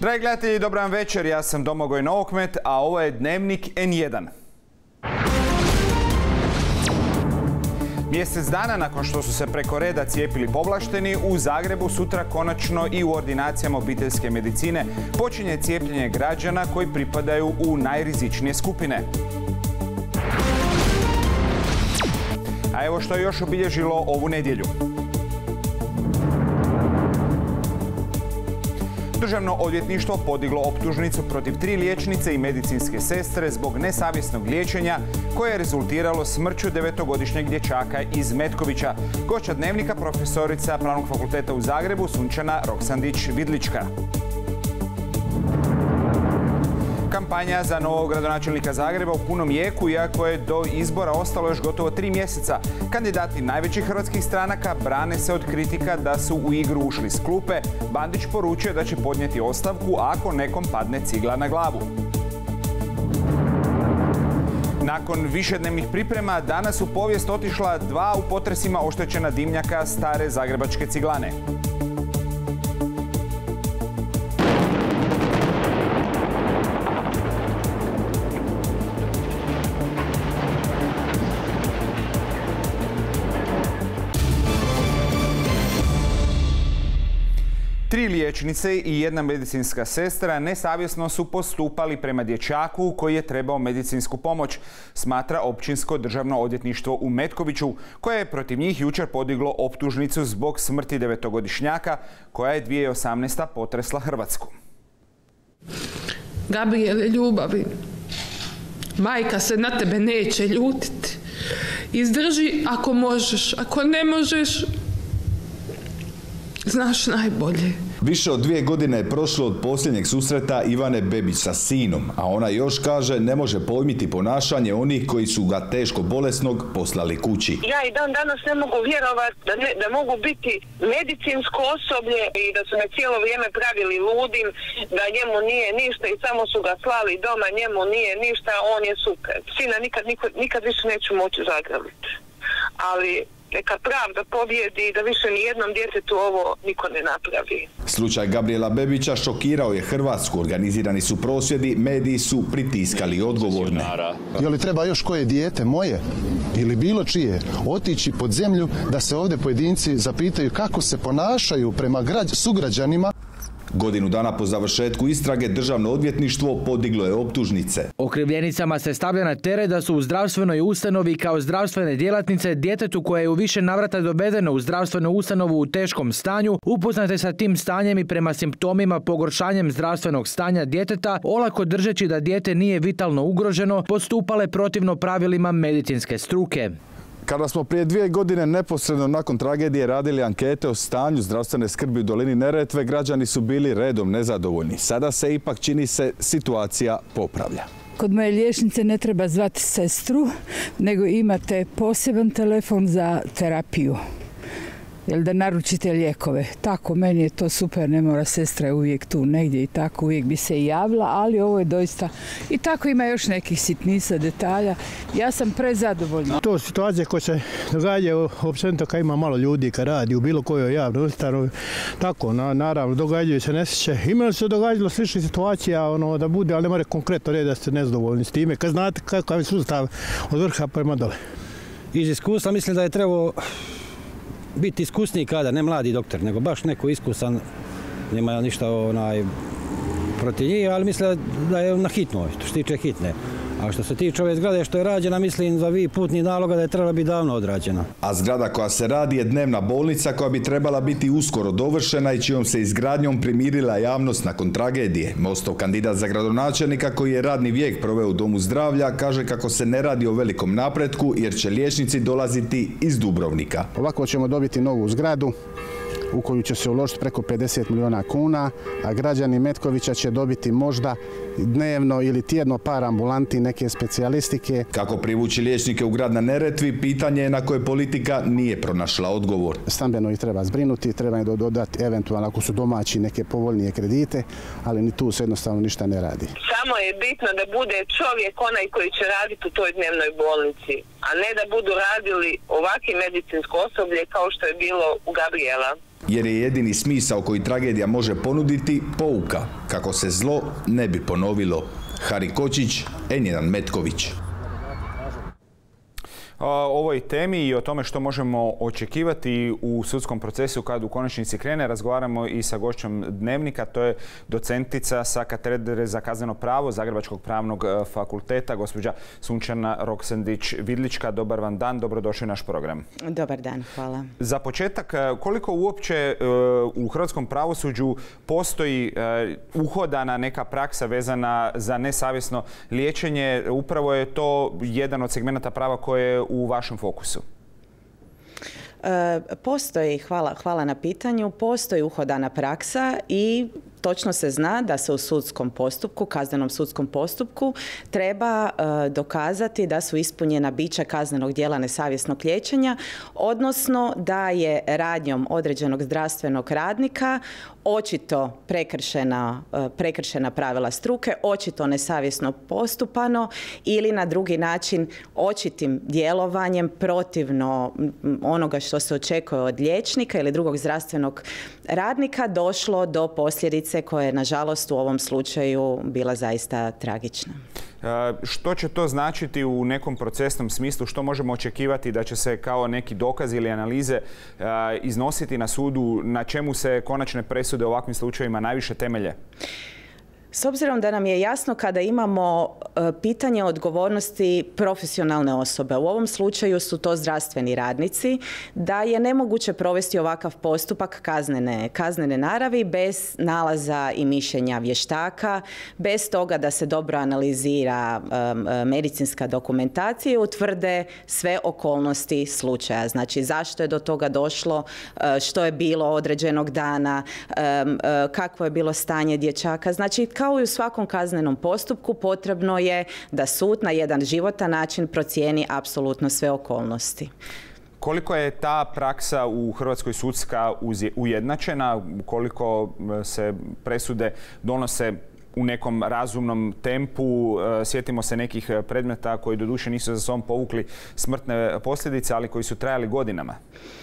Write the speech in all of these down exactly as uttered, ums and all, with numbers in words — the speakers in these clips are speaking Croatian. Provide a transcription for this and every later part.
Dragi gledatelji, dobar vam večer, ja sam Domagoj Novokmet, a ovo je Dnevnik en jedan. Mjesec dana nakon što su se preko reda cijepili povlašteni, u Zagrebu sutra konačno i u ordinacijama obiteljske medicine počinje cijepljenje građana koji pripadaju u najrizičnije skupine. A evo što je još obilježilo ovu nedjelju. Državno odvjetništvo podiglo optužnicu protiv tri liječnice i medicinske sestre zbog nesavjesnog liječenja koje je rezultiralo smrću devetogodišnjeg dječaka iz Metkovića. Gošća Dnevnika, profesorica Pravnog fakulteta u Zagrebu, Sunčana Roksandić-Vidlička. Kampanja za novog gradonačelnika Zagreba u punom jeku, iako je do izbora ostalo još gotovo tri mjeseca. Kandidati najvećih hrvatskih stranaka brane se od kritika da su u igru ušli s klupe. Bandić poručuje da će podnijeti ostavku ako nekom padne cigla na glavu. Nakon višednevnih priprema, danas u povijest otišla dva u potresima oštećena dimnjaka stare zagrebačke ciglane. Tri liječnice i jedna medicinska sestra nesavjesno su postupali prema dječaku koji je trebao medicinsku pomoć, smatra Općinsko državno odvjetništvo u Metkoviću, koje je protiv njih jučer podiglo optužnicu zbog smrti devetogodišnjaka koja je dvije tisuće osamnaeste. potresla Hrvatsku. Gabriele, ljubavi, majka se na tebe neće ljutiti. Izdrži ako možeš, ako ne možeš, znaš najbolje. Više od dvije godine je prošlo od posljednjeg susreta Ivane Bebić sa sinom, a ona još kaže ne može pojmiti ponašanje onih koji su ga teško bolesnog poslali kući. Ja i dan danas ne mogu vjerovati da, ne, da mogu biti medicinsko osoblje i da su me cijelo vrijeme pravili ludim, da njemu nije ništa i samo su ga slali doma, njemu nije ništa, on je super. Sina nikad, nikad, nikad više neću moći zagrliti. Ali neka pravda pobjedi da više ni jednom djetetu ovo niko ne napravi. Slučaj Gabriela Bebića šokirao je Hrvatsku. Organizirani su prosvjedi, mediji su pritiskali odgovorne. Je li treba još koje dijete, moje ili bilo čije, otići pod zemlju da se ovdje pojedinci zapitaju kako se ponašaju prema sugrađanima? Godinu dana po završetku istrage Državno odvjetništvo podiglo je optužnice. Okrivljenicama se stavlja na teret da su u zdravstvenoj ustanovi kao zdravstvene djelatnice djetetu koje je u više navrata dovedeno u zdravstvenu ustanovu u teškom stanju, upoznate sa tim stanjem i prema simptomima pogoršanjem zdravstvenog stanja djeteta, olako držeći da dijete nije vitalno ugroženo, postupale protivno pravilima medicinske struke. Kada smo prije dvije godine neposredno nakon tragedije radili ankete o stanju zdravstvene skrbi u dolini Neretve, građani su bili redom nezadovoljni. Sada se ipak, čini se, situacija popravlja. Kod moje liječnice ne treba zvati sestru, nego imate poseban telefon za terapiju. Jel da naručite lijekove. Tako, meni je to super, ne mora, sestra je uvijek tu negdje i tako uvijek bi se i javila, ali ovo je doista, i tako ima još nekih sitnica, detalja. Ja sam prezadovoljna. To situacije koje se događaju općenito kad ima malo ljudi, kad radi u bilo kojoj javnoj ustanovi, tako, na, naravno, događaju se nesreće. Imali se događalo sličnih situacija, ono, da bude, ali ne mora konkretno reći da ste nezadovoljni s time, kad znate kakav je sustav od vrha prema dole. Iz iskustva mislim da je trebao biti iskusniji kadar, ne mladi doktor, nego baš neko iskusan, nema ništa onaj protiv njih, ali mislim da je na hitnoj, što se tiče hitne. A što se tiče ove zgrade što je rađena, mislim za vi putni naloga da je trebala biti davno odrađena. A zgrada koja se radi je dnevna bolnica koja bi trebala biti uskoro dovršena i čijom se izgradnjom primirila javnost nakon tragedije. Mostov kandidat za gradonačelnika koji je radni vijek proveo u domu zdravlja kaže kako se ne radi o velikom napretku jer će liječnici dolaziti iz Dubrovnika. Ovako ćemo dobiti novu zgradu u koju će se uložiti preko pedeset milijuna kuna, a građani Metkovića će dobiti možda dnevno ili tjedno par ambulanti, neke specijalistike. Kako privući liječnike u grad na Neretvi, pitanje je na koje politika nije pronašla odgovor. Stambeno ih treba zbrinuti, treba im dodati eventualno ako su domaći neke povoljnije kredite, ali ni tu se jednostavno ništa ne radi. Samo je bitno da bude čovjek onaj koji će raditi u toj dnevnoj bolnici, a ne da budu radili ovakvi medicinsko osoblje kao što je bilo u Gabriela. Jer je jedini smisao koji tragedija može ponuditi pouka, kako se zlo ne bi ponovilo. Hari Kočić, N jedan Metković. O ovoj temi i o tome što možemo očekivati u sudskom procesu kad u konačnici krene razgovaramo i sa gošćom Dnevnika. To je docentica sa katedre za kazneno pravo Zagrebačkog pravnog fakulteta, gospođa Sunčana Roksandić-Vidlička. Dobar vam dan, dobrodošli u naš program. Dobar dan, hvala. Za početak, koliko uopće u hrvatskom pravosuđu postoji uhodana neka praksa vezana za nesavjesno liječenje? Upravo je to jedan od segmenata prava koje je u vašem fokusu. E, postoji, hvala, hvala na pitanju, postoji uhodana praksa i točno se zna da se u sudskom postupku, kaznenom sudskom postupku, treba e, dokazati da su ispunjena bića kaznenog djela nesavjesnog liječenja, odnosno da je radnjom određenog zdravstvenog radnika očito prekršena, e, prekršena pravila struke, očito nesavjesno postupano ili na drugi način očitim djelovanjem protivno onoga što se očekuje od liječnika ili drugog zdravstvenog radnika došlo do posljedice koja je, nažalost, u ovom slučaju bila zaista tragična. Što će to značiti u nekom procesnom smislu? Što možemo očekivati da će se kao neki dokaz ili analize iznositi na sudu? Na čemu se konačne presude u ovakvim slučajevima najviše temelje? S obzirom da nam je jasno kada imamo e, pitanje odgovornosti profesionalne osobe, u ovom slučaju su to zdravstveni radnici, da je nemoguće provesti ovakav postupak kaznene, kaznene naravi bez nalaza i mišljenja vještaka, bez toga da se dobro analizira e, medicinska dokumentacija i utvrde sve okolnosti slučaja. Znači zašto je do toga došlo, e, što je bilo određenog dana, e, e, kakvo je bilo stanje dječaka. Znači kao i u svakom kaznenom postupku potrebno je da sud na jedan životan način procijeni apsolutno sve okolnosti. Koliko je ta praksa u Hrvatskoj sudska ujednačena? Koliko se presude donose u nekom razumnom tempu? Sjetimo se nekih predmeta koji doduše nisu za sobom povukli smrtne posljedice, ali koji su trajali godinama.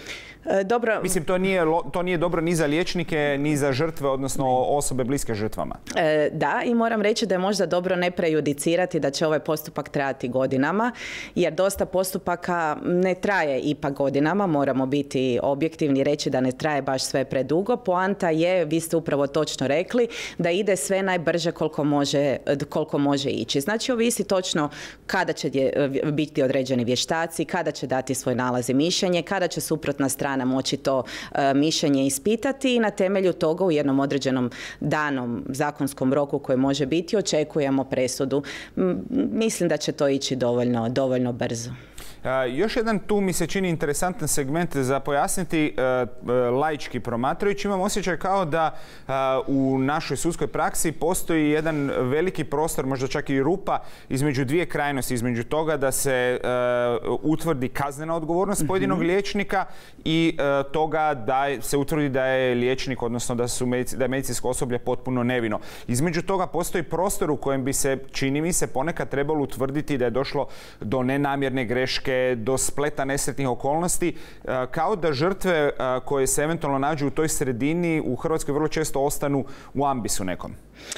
Dobro. Mislim, to nije, to nije dobro ni za liječnike, ni za žrtve, odnosno osobe bliske žrtvama. E, da, i moram reći da je možda dobro ne prejudicirati da će ovaj postupak trajati godinama, jer dosta postupaka ne traje ipak godinama, moramo biti objektivni i reći da ne traje baš sve predugo. Poanta je, vi ste upravo točno rekli, da ide sve najbrže koliko može, koliko može ići. Znači, ovisi točno kada će biti određeni vještaci, kada će dati svoj nalaz i mišljenje, kada će suprotna strana moći to e, mišljenje ispitati i na temelju toga u jednom određenom danom zakonskom roku koji može biti očekujemo presudu. M, mislim da će to ići dovoljno, dovoljno brzo. Uh, još jedan tu mi se čini interesantan segment za pojasniti uh, laički promatrajući. Imam osjećaj kao da uh, u našoj sudskoj praksi postoji jedan veliki prostor, možda čak i rupa, između dvije krajnosti, između toga da se uh, utvrdi kaznena odgovornost pojedinog mm-hmm. liječnika i uh, toga da se utvrdi da je liječnik, odnosno da, su medici, da je medicinsko osoblje potpuno nevino. Između toga postoji prostor u kojem bi se, čini mi se, ponekad trebalo utvrditi da je došlo do nenamjerne greške, do spleta nesretnih okolnosti, kao da žrtve koje se eventualno nađu u toj sredini u Hrvatskoj vrlo često ostanu u ambisu nekom.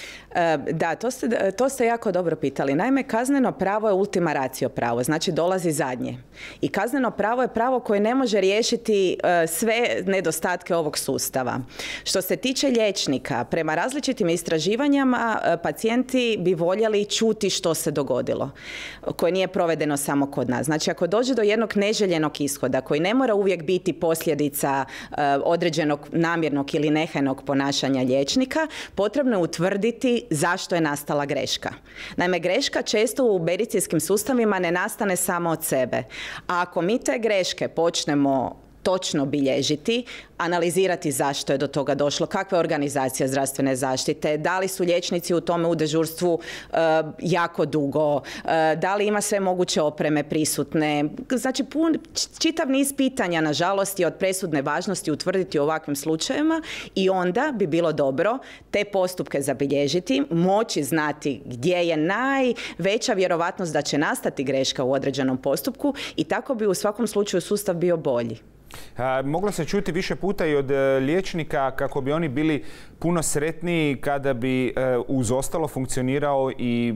Da, to ste, to ste jako dobro pitali. Naime, kazneno pravo je ultima ratio pravo, znači dolazi zadnje. I kazneno pravo je pravo koje ne može riješiti sve nedostatke ovog sustava. Što se tiče liječnika, prema različitim istraživanjama pacijenti bi voljeli čuti što se dogodilo, koje nije provedeno samo kod nas. Znači, ako dođe do jednog neželjenog ishoda koji ne mora uvijek biti posljedica određenog namjernog ili nehajnog ponašanja liječnika, potrebno je utvrditi zašto je nastala greška. Naime, greška često u medicinskim sustavima ne nastane samo od sebe. A ako mi te greške počnemo točno bilježiti, analizirati zašto je do toga došlo, kakva je organizacija zdravstvene zaštite, da li su liječnici u tome u dežurstvu e, jako dugo, e, da li ima sve moguće opreme prisutne. Znači, pun, čitav niz pitanja, nažalost, je od presudne važnosti utvrditi u ovakvim slučajevima i onda bi bilo dobro te postupke zabilježiti, moći znati gdje je najveća vjerovatnost da će nastati greška u određenom postupku i tako bi u svakom slučaju sustav bio bolji. Moglo se čuti više puta i od liječnika kako bi oni bili puno sretniji kada bi uz ostalo funkcionirao i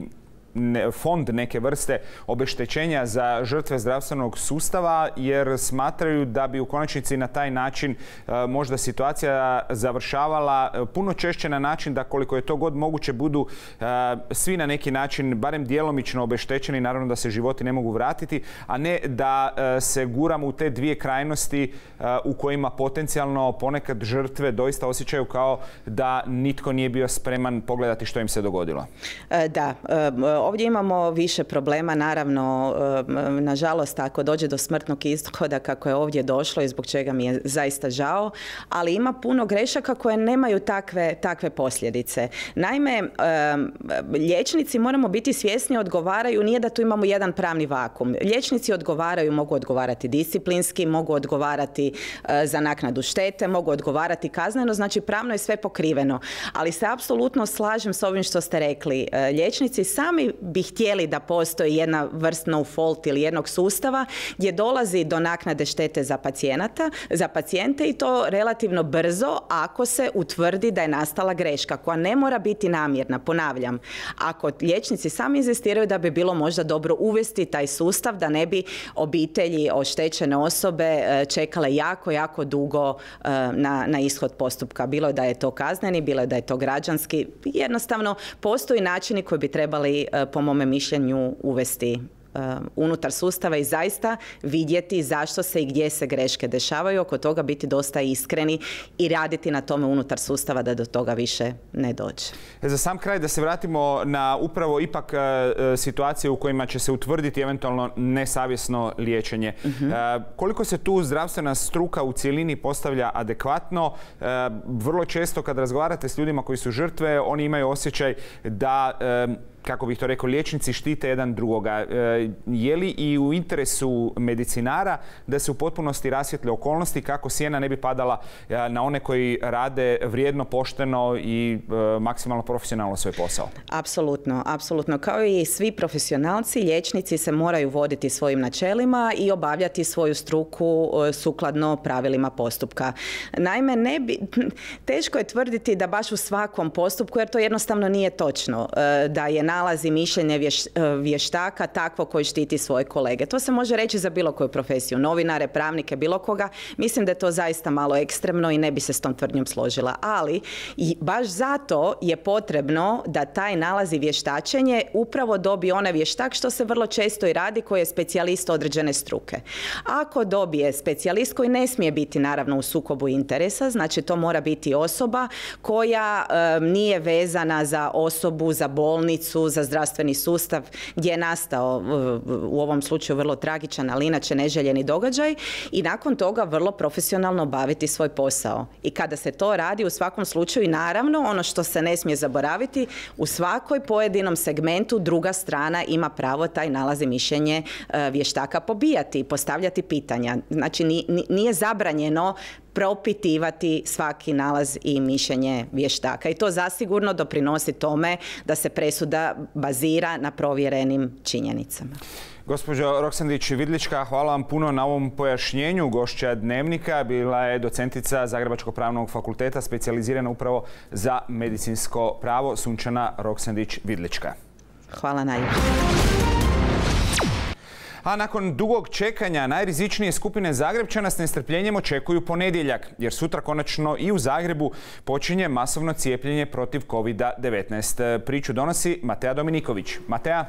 fond neke vrste obeštećenja za žrtve zdravstvenog sustava, jer smatraju da bi u konačnici na taj način možda situacija završavala puno češće na način da koliko je to god moguće budu svi na neki način barem djelomično obeštećeni, naravno da se životi ne mogu vratiti, a ne da se guramo u te dvije krajnosti u kojima potencijalno ponekad žrtve doista osjećaju kao da nitko nije bio spreman pogledati što im se dogodilo. Da, ovdje imamo više problema, naravno, nažalost, ako dođe do smrtnog ishoda kako je ovdje došlo i zbog čega mi je zaista žao, ali ima puno grešaka koje nemaju takve, takve posljedice. Naime, liječnici, moramo biti svjesni, odgovaraju, nije da tu imamo jedan pravni vakum. Liječnici odgovaraju, mogu odgovarati disciplinski, mogu odgovarati za naknadu štete, mogu odgovarati kazneno, znači pravno je sve pokriveno. Ali se apsolutno slažem s ovim što ste rekli. Liječnici sami bi htjeli da postoji jedna vrst no fault ili jednog sustava gdje dolazi do naknade štete za pacijenata, za pacijente i to relativno brzo ako se utvrdi da je nastala greška koja ne mora biti namjerna. Ponavljam, ako liječnici sami inzistiraju da bi bilo možda dobro uvesti taj sustav da ne bi obitelji oštećene osobe čekale jako, jako dugo na, na ishod postupka. Bilo je da je to kazneni, bilo je da je to građanski. Jednostavno, postoji načini koji bi trebali po mome mišljenju uvesti unutar sustava i zaista vidjeti zašto se i gdje se greške dešavaju, oko toga biti dosta iskreni i raditi na tome unutar sustava da do toga više ne dođe. Za sam kraj da se vratimo na upravo ipak situacije u kojima će se utvrditi eventualno nesavjesno liječenje. Uh-huh. Koliko se tu zdravstvena struka u cjelini postavlja adekvatno? Vrlo često kad razgovarate s ljudima koji su žrtve, oni imaju osjećaj da, kako bih to rekao, liječnici štite jedan drugoga. Je li i u interesu medicinara da se u potpunosti rasvijetle okolnosti kako sjena ne bi padala na one koji rade vrijedno, pošteno i maksimalno profesionalno svoj posao? Apsolutno, apsolutno. Kao i svi profesionalci, liječnici se moraju voditi svojim načelima i obavljati svoju struku sukladno pravilima postupka. Naime, ne bi, teško je tvrditi da baš u svakom postupku, jer to jednostavno nije točno, da je nalazi mišljenje vješ, vještaka takvo koji štiti svoje kolege. To se može reći za bilo koju profesiju, novinare, pravnike, bilo koga. Mislim da je to zaista malo ekstremno i ne bi se s tom tvrdnjom složila. Ali i baš zato je potrebno da taj nalaz i vještačenje upravo dobije onaj vještak, što se vrlo često i radi, koji je specijalist određene struke. Ako dobije specijalist koji ne smije biti naravno u sukobu interesa, znači to mora biti osoba koja e, nije vezana za osobu, za bolnicu, za zdravstveni sustav gdje je nastao u ovom slučaju vrlo tragičan, ali inače neželjeni događaj, i nakon toga vrlo profesionalno obaviti svoj posao. I kada se to radi u svakom slučaju, i naravno ono što se ne smije zaboraviti, u svakoj pojedinom segmentu druga strana ima pravo taj nalaz i mišljenje vještaka pobijati i postavljati pitanja. Znači nije zabranjeno propitivati svaki nalaz i mišljenje vještaka. I to zasigurno doprinosi tome da se presuda bazira na provjerenim činjenicama. Gospođo Roksandić-Vidlička, hvala vam puno na ovom pojašnjenju. Gošća Dnevnika bila je docentica Zagrebačkog pravnog fakulteta, specijalizirana upravo za medicinsko pravo, Sunčana Roksandić-Vidlička. Hvala najljepše. A nakon dugog čekanja najrizičnije skupine Zagrepčana s nestrpljenjem očekuju ponedjeljak, jer sutra konačno i u Zagrebu počinje masovno cijepljenje protiv kovid devetnaest. Priču donosi Matea Dominiković. Matea?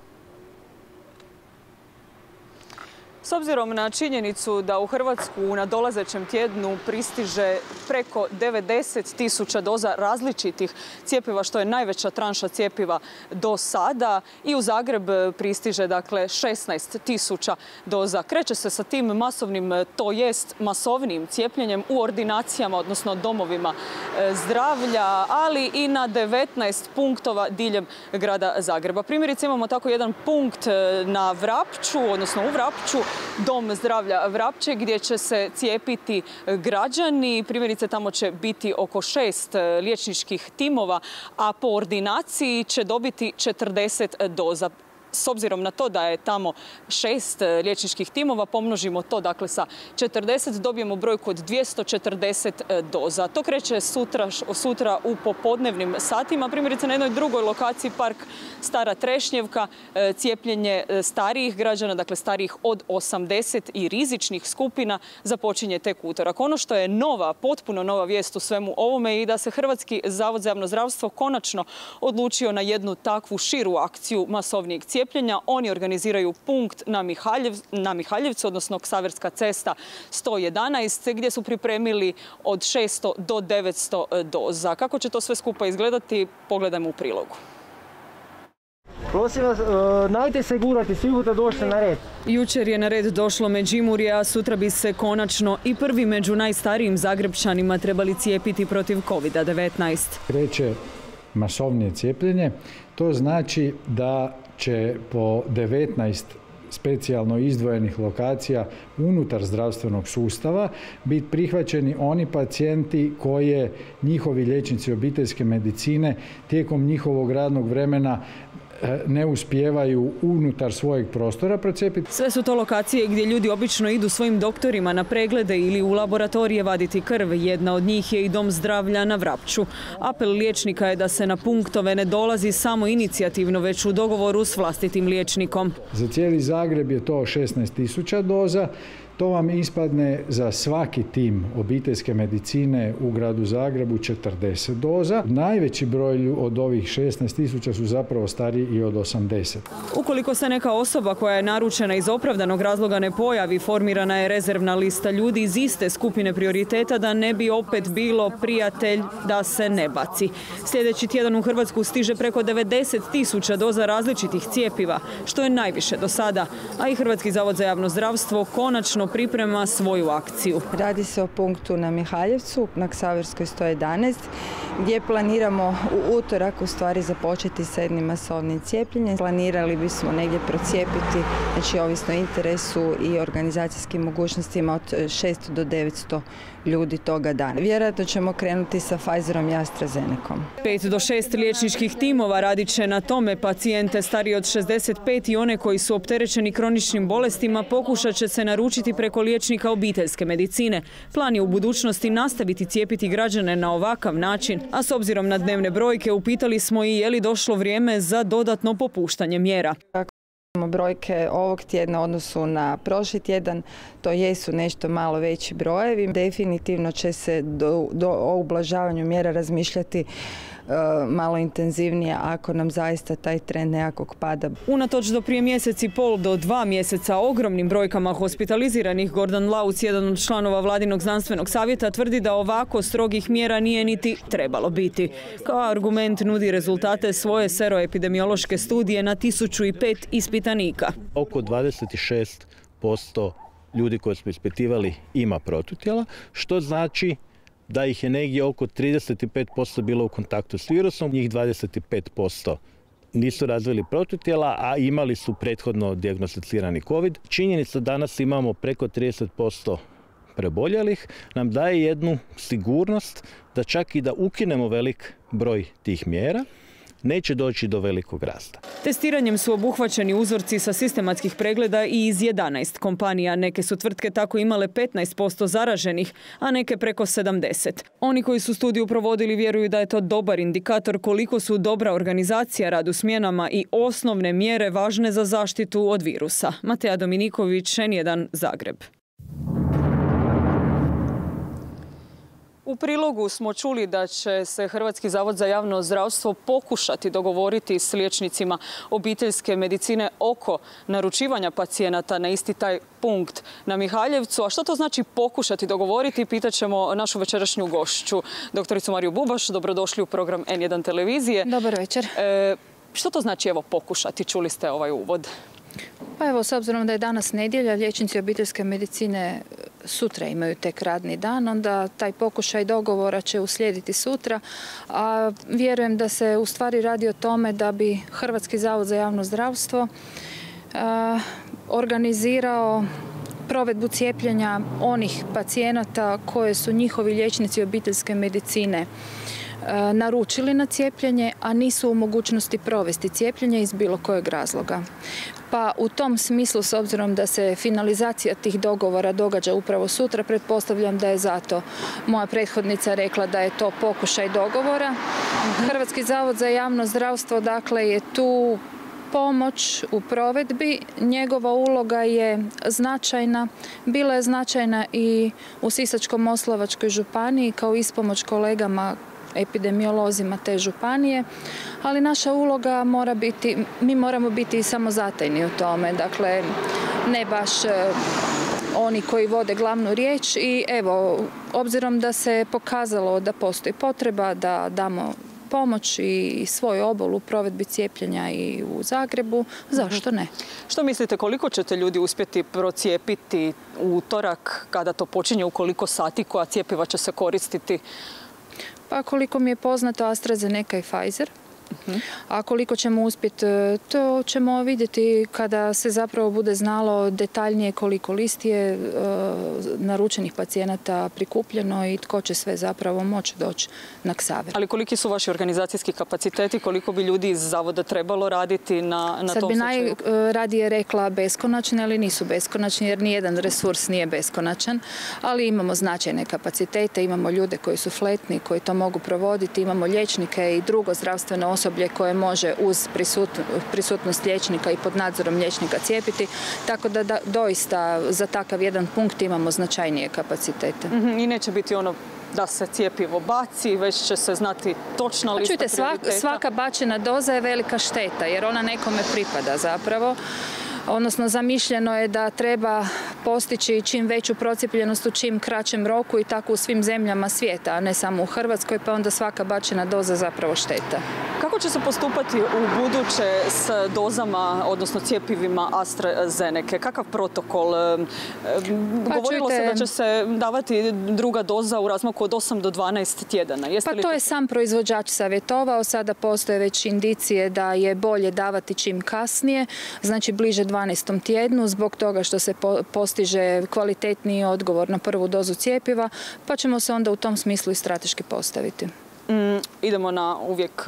S obzirom na činjenicu da u Hrvatsku u nadolazećem tjednu pristiže preko devedeset tisuća doza različitih cjepiva, što je najveća tranša cjepiva do sada, i u Zagreb pristiže dakle šesnaest tisuća doza. Kreće se sa tim masovnim, to jest masovnim cijepljenjem u ordinacijama, odnosno domovima zdravlja, ali i na devetnaest punktova diljem grada Zagreba. Primjerice imamo tako jedan punkt na Vrapču, odnosno u Vrapču, Dom zdravlja Vrapče, gdje će se cijepiti građani. Primjerice tamo će biti oko šest liječničkih timova, a po ordinaciji će dobiti četrdeset doza. S obzirom na to da je tamo šest liječničkih timova, pomnožimo to dakle sa četrdeset, dobijemo brojku od dvjesto četrdeset doza. To kreće sutra, sutra u popodnevnim satima. Primjerice na jednoj drugoj lokaciji, park Stara Trešnjevka, cijepljenje starijih građana, dakle starijih od osamdeset i rizičnih skupina, započinje tek utorak. Ono što je nova, potpuno nova vijest u svemu ovome je i da se Hrvatski zavod za javno zdravstvo konačno odlučio na jednu takvu širu akciju masovnijeg cijepljenja. Oni organiziraju punkt na, Mihaljev, na Mihaljevcu, odnosno Ksaverska cesta sto jedanaest, gdje su pripremili od šesto do devetsto doza. Kako će to sve skupa izgledati, pogledajmo u prilogu. Prosim vas, najte se gurati, svi budete došli na red. Jučer je na red došlo Međimurje, a sutra bi se konačno i prvi među najstarijim Zagrebčanima trebali cijepiti protiv kovid devetnaest. Kreće masovnije cijepljenje, to znači da će po devetnaest specijalno izdvojenih lokacija unutar zdravstvenog sustava biti prihvaćeni oni pacijenti koje njihovi liječnici obiteljske medicine tijekom njihovog radnog vremena ne uspijevaju unutar svojeg prostora procijepiti. Sve su to lokacije gdje ljudi obično idu svojim doktorima na preglede ili u laboratorije vaditi krv. Jedna od njih je i Dom zdravlja na Vrapču. Apel liječnika je da se na punktove ne dolazi samo inicijativno, već u dogovoru s vlastitim liječnikom. Za cijeli Zagreb je to šesnaest tisuća doza. To vam ispadne za svaki tim obiteljske medicine u gradu Zagrebu četrdeset doza. Najveći broj od ovih šesnaest tisuća su zapravo stariji i od osamdeset. Ukoliko se neka osoba koja je naručena iz opravdanog razloga ne pojavi, formirana je rezervna lista ljudi iz iste skupine prioriteta da ne bi opet bilo prijatelj da se ne baci. Sljedeći tjedan u Hrvatsku stiže preko devedeset tisuća doza različitih cijepiva, što je najviše do sada, a i Hrvatski zavod za javno zdravstvo konačno priprema svoju akciju. Radi se o punktu na Mihaljevcu, na Ksaverskoj sto jedanaest, gdje planiramo u utorak u stvari započeti sa jednim masovnim cijepljenjem. Planirali bismo negdje procijepiti, znači ovisno interesu i organizacijskim mogućnostima, od šesto do devetsto ljudi toga dana. Vjerojatno ćemo krenuti sa Pfizerom i AstraZenecom. Pet do šest liječničkih timova radit će na tome. Pacijente stariji od šezdeset pet i one koji su opterećeni kroničnim bolestima pokušat će se naručiti preko liječnika obiteljske medicine. Plan je u budućnosti nastaviti cijepiti građane na ovakav način, a s obzirom na dnevne brojke upitali smo i je li došlo vrijeme za dodatno popuštanje mjera. Brojke ovog tjedna u odnosu na prošli tjedan, to jesu nešto malo veći brojevi. Definitivno će se do, do, o ublažavanju mjera razmišljati uh, malo intenzivnije ako nam zaista taj trend nekakvog pada. Unatoč do prije mjesec i pol do dva mjeseca ogromnim brojkama hospitaliziranih, Gordan Lauc, jedan od članova Vladinog znanstvenog savjeta, tvrdi da ovako strogih mjera nije niti trebalo biti. Kao argument nudi rezultate svoje seroepidemiološke studije na tisuću pet ispitanika. Oko dvadeset šest posto ljudi koje smo ispitivali ima protutijela, što znači da ih je negdje oko trideset pet posto bilo u kontaktu s virusom, njih dvadeset pet posto nisu razvili protutijela, a imali su prethodno dijagnosticirani COVID. Činjenica danas imamo preko trideset posto preboljelih nam daje jednu sigurnost da čak i da ukinemo velik broj tih mjera, neće doći do velikog rasta. Testiranjem su obuhvaćeni uzorci sa sistematskih pregleda i iz jedanaest kompanija. Neke su tvrtke tako imale petnaest posto zaraženih, a neke preko sedamdeset. Oni koji su studiju provodili vjeruju da je to dobar indikator koliko su dobra organizacija, rad u smjenama i osnovne mjere važne za zaštitu od virusa. Mateja Dominiković, N jedan, Zagreb. U prilogu smo čuli da će se Hrvatski zavod za javno zdravstvo pokušati dogovoriti s liječnicima obiteljske medicine oko naručivanja pacijenata na isti taj punkt na Mihaljevcu. A što to znači pokušati dogovoriti? Pitaćemo našu večerašnju gošću, doktoricu Mariju Bubaš. Dobrodošli u program N jedan televizije. Dobar večer. E, što to znači evo pokušati? Čuli ste ovaj uvod. Pa evo, s obzirom da je danas nedjelja, liječnici obiteljske medicine sutra imaju tek radni dan, onda taj pokušaj dogovora će uslijediti sutra, a vjerujem da se u stvari radi o tome da bi Hrvatski zavod za javno zdravstvo a, organizirao provedbu cijepljenja onih pacijenata koje su njihovi liječnici obiteljske medicine naručili na cijepljenje, a nisu u mogućnosti provesti cijepljenje iz bilo kojeg razloga. Pa u tom smislu, s obzirom da se finalizacija tih dogovora događa upravo sutra, pretpostavljam da je zato moja prethodnica rekla da je to pokušaj dogovora. Hrvatski zavod za javno zdravstvo, dakle, je tu pomoć u provedbi. Njegova uloga je značajna. Bila je značajna i u Sisačko-moslavačkoj županiji kao ispomoć kolegama epidemiolozima te županije, ali naša uloga mora biti, mi moramo biti samozatajni u tome, dakle ne baš oni koji vode glavnu riječ i evo, obzirom da se pokazalo da postoji potreba da damo pomoć i svoj obol u provedbi cijepljenja i u Zagrebu, zašto ne? Što mislite, koliko ćete ljudi uspjeti procijepiti u utorak kada to počinje, u koliko sati, koja cjepiva će se koristiti? Pa koliko mi je poznato, AstraZeneca i Pfizer. A koliko ćemo uspjeti, to ćemo vidjeti kada se zapravo bude znalo detaljnije koliko listi je naručenih pacijenata prikupljeno i tko će sve zapravo moći doći na Ksaver. Ali koliki su vaši organizacijski kapaciteti, koliko bi ljudi iz zavoda trebalo raditi na, na Sad tom bi slučaju? najradije rekla beskonačni, ali nisu beskonačni jer nijedan resurs nije beskonačan, ali imamo značajne kapacitete, imamo ljude koji su fletni, koji to mogu provoditi, imamo liječnike i drugo zdravstveno osoblje koje može uz prisutnost liječnika i pod nadzorom liječnika cijepiti, tako da, da doista za takav jedan punkt imamo značajnije kapacitete. I neće biti ono da se cijepivo baci, već će se znati točna lista Čujte, prioriteta. svaka bačena doza je velika šteta jer ona nekome pripada zapravo. Odnosno, zamišljeno je da treba postići čim veću procijepljenost u čim kraćem roku i tako u svim zemljama svijeta, a ne samo u Hrvatskoj, pa onda svaka bačena doza zapravo šteta. Kako će se postupati u buduće s dozama, odnosno cjepivima AstraZeneca? Kakav protokol? Pa Govorilo čujte, se da će se davati druga doza u razmaku od osam do dvanaest tjedana. Jeste pa li to je sam proizvođač savjetovao. Sada postoje već indicije da je bolje davati čim kasnije, znači bliže dvanaestom tjednu, zbog toga što se postiže kvalitetniji odgovor na prvu dozu cjepiva, pa ćemo se onda u tom smislu i strateški postaviti. Mm, idemo na uvijek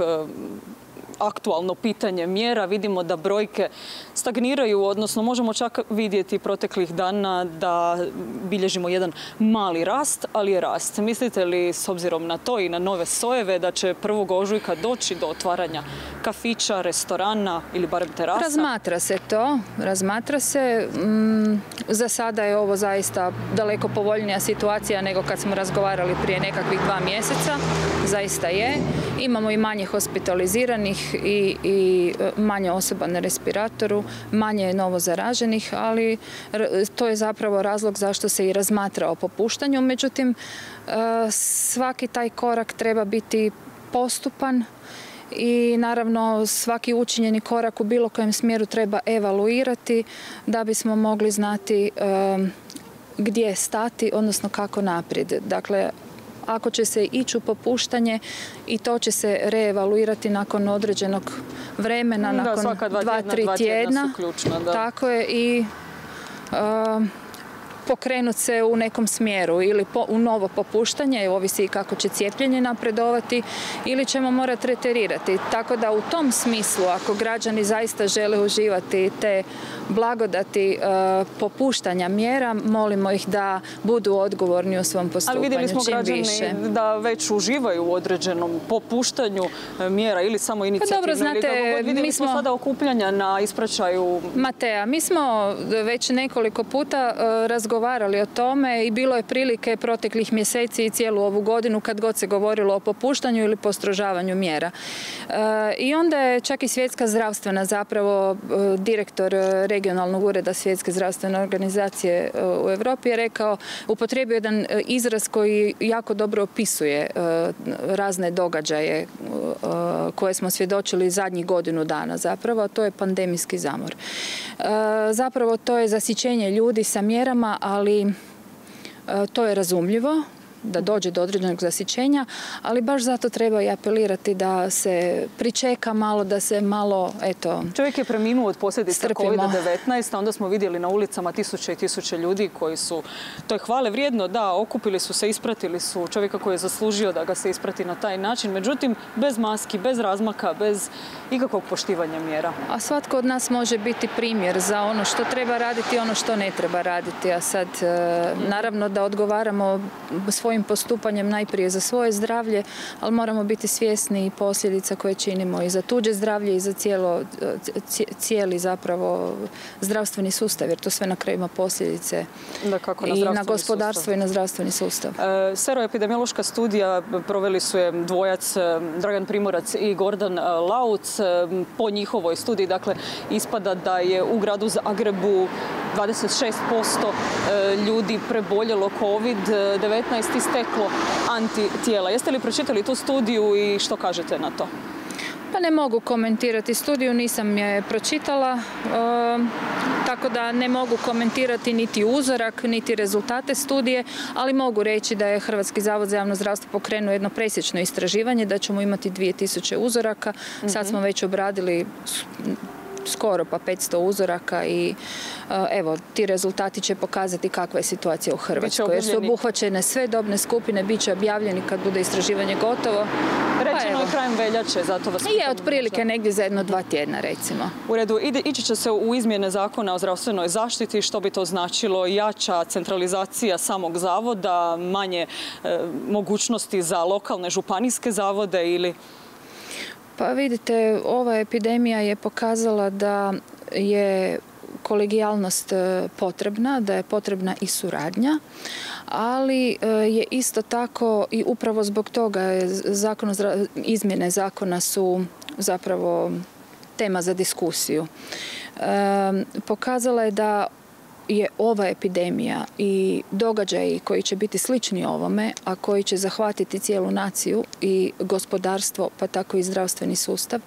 aktualno pitanje mjera. Vidimo da brojke stagniraju, odnosno možemo čak vidjeti proteklih dana da bilježimo jedan mali rast, ali je rast. Mislite li, s obzirom na to i na nove sojeve, da će prvog ožujka doći do otvaranja kafića, restorana ili barem terasa? Razmatra se to. Razmatra se. Mm, za sada je ovo zaista daleko povoljnija situacija nego kad smo razgovarali prije nekakvih dva mjeseca. Zaista je. Imamo i manje hospitaliziranih i, i manje osoba na respiratoru, manje novo zaraženih, ali to je zapravo razlog zašto se i razmatra o popuštanju. Međutim, svaki taj korak treba biti postupan i naravno svaki učinjeni korak u bilo kojem smjeru treba evaluirati da bismo mogli znati gdje stati, odnosno kako naprijed. Dakle, ako će se ići u popuštanje i to će se reevaluirati nakon određenog vremena, da, nakon svaka dva, dva, tjedna, tri dva tjedna. su ključna, da. Tako je i uh, pokrenuti se u nekom smjeru ili po, u novo popuštanje, ovisi kako će cijepljenje napredovati, ili ćemo morati reterirati. Tako da u tom smislu, ako građani zaista žele uživati te blagodati uh, popuštanja mjera, molimo ih da budu odgovorni u svom postupanju. Ali vidjeli smo čim građani više. da već uživaju u određenom popuštanju mjera ili samo inicijativno. Pa dobro, znate, ili god, vidjeli mi smo smo sada okupljanja na ispraćaju. Matea, mi smo već nekoliko puta uh, razgovarali o tome i bilo je prilike proteklih mjeseci i cijelu ovu godinu kad god se govorilo o popuštanju ili postrožavanju mjera. Uh, I onda je čak i Svjetska zdravstvena, zapravo uh, direktor regionalnog ureda Svjetske zdravstvene organizacije uh, u Europi je rekao, upotrijebio jedan uh, izraz koji jako dobro opisuje uh, razne događaje uh, koje smo svjedočili zadnjih godinu dana zapravo, a to je pandemijski zamor. Uh, zapravo to je zasićenje ljudi sa mjerama, ali to je razumljivo da dođe do određenog zasićenja, ali baš zato treba i apelirati da se pričeka malo, da se malo, eto... Čovjek je preminuo od posljedica kovid devetnaest, a onda smo vidjeli na ulicama tisuće i tisuće ljudi koji su, to je hvale vrijedno, da, okupili su se, ispratili su čovjeka koji je zaslužio da ga se isprati na taj način, međutim, bez maski, bez razmaka, bez ikakvog poštivanja mjera. A svatko od nas može biti primjer za ono što treba raditi i ono što ne treba raditi, a sad naravno da odgovaramo svojim postupanjem najprije za svoje zdravlje, ali moramo biti svjesni i posljedica koje činimo i za tuđe zdravlje i za cijelo, cijeli zapravo zdravstveni sustav, jer to sve na kraju ima posljedice da, kako na i na gospodarstvo sustav. I na zdravstveni sustav. E, Seroepidemiološka studija proveli su je dvojac Dragan Primorac i Gordan Lauc. Po njihovoj studiji, dakle, ispada da je u gradu Zagrebu dvadeset šest posto ljudi preboljelo kovid devetnaest i steklo antitijela. Jeste li pročitali tu studiju i što kažete na to? Pa ne mogu komentirati studiju, nisam je pročitala, e, tako da ne mogu komentirati niti uzorak, niti rezultate studije, ali mogu reći da je Hrvatski zavod za javno zdravstvo pokrenuo jedno presječno istraživanje, da ćemo imati dvije tisuće uzoraka. Mm-hmm. Sad smo već obradili skoro pa petsto uzoraka i evo, ti rezultati će pokazati kakva je situacija u Hrvatskoj. Jer su obuhvaćene sve dobne skupine, bit će objavljeni kad bude istraživanje gotovo. Rečeno pa, je krajem veljače, zato vas... Je, otprilike negdje za jedno dva tjedna, recimo. U redu, ide, ići će se u izmjene zakona o zdravstvenoj zaštiti, što bi to značilo? Jača centralizacija samog zavoda, manje e, mogućnosti za lokalne županijske zavode ili... Pa vidite, ova epidemija je pokazala da je kolegijalnost potrebna, da je potrebna i suradnja, ali je isto tako i upravo zbog toga zakon, izmjene zakona su zapravo tema za diskusiju. Pokazala je da je ova epidemija i događaji koji će biti slični ovome, a koji će zahvatiti cijelu naciju i gospodarstvo, pa tako i zdravstveni sustav,